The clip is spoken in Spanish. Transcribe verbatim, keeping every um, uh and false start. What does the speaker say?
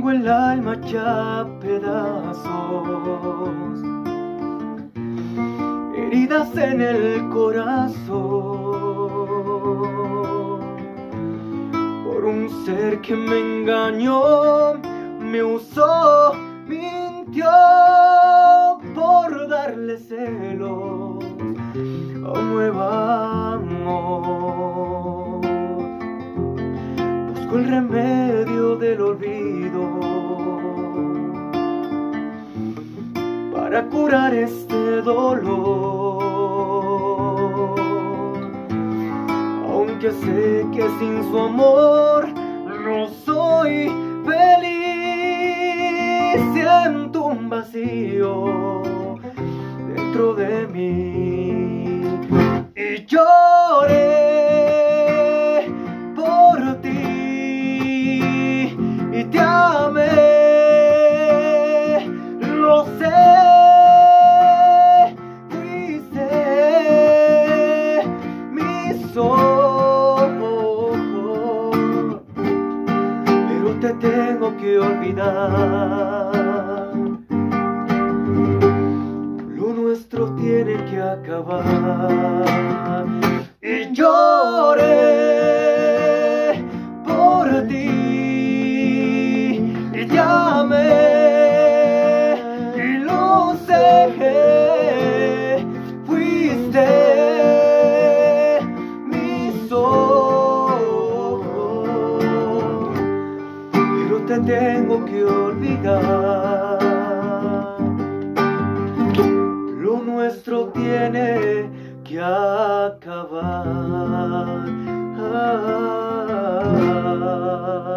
Tengo el alma ya a pedazos, heridas en el corazón, por un ser que me engañó, me usó, mintió por darle celos a un nuevo amor. Busco el remedio del olvido para curar este dolor, aunque sé que sin su amor no soy feliz. Siento un vacío dentro de mí y lloré por ti y te amé, lo sé, fuiste mi sol, pero te tengo que olvidar. Lo nuestro tiene que acabar. Y lloré por ti y te amé, y lo sé, fuiste mi sol, pero te tengo que olvidar. Lo nuestro tiene que acabar. Ah, ah, ah.